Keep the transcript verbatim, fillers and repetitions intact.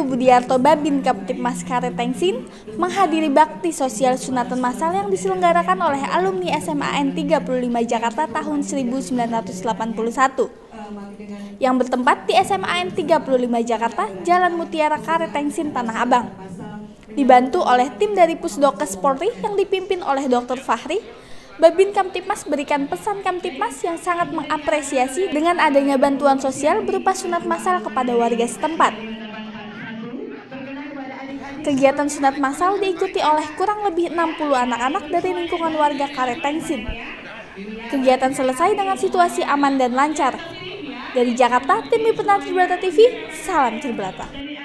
Budiarto Babin Kamtipmas Karet Tengsin menghadiri bakti sosial sunatan massal yang diselenggarakan oleh alumni S M A N tiga puluh lima Jakarta tahun seribu sembilan ratus delapan puluh satu yang bertempat di S M A N tiga puluh lima Jakarta, Jalan Mutiara Karet Tengsin, Tanah Abang. Dibantu oleh tim dari Pusdokes Polri yang dipimpin oleh Doktor Fahri, Babin Kamtipmas berikan pesan Kamtipmas yang sangat mengapresiasi dengan adanya bantuan sosial berupa sunat massal kepada warga setempat. Kegiatan sunat massal diikuti oleh kurang lebih enam puluh anak-anak dari lingkungan warga Karet Tengsin. Kegiatan selesai dengan situasi aman dan lancar. Dari Jakarta, tim Liputan Tribrata T V, salam Tribrata.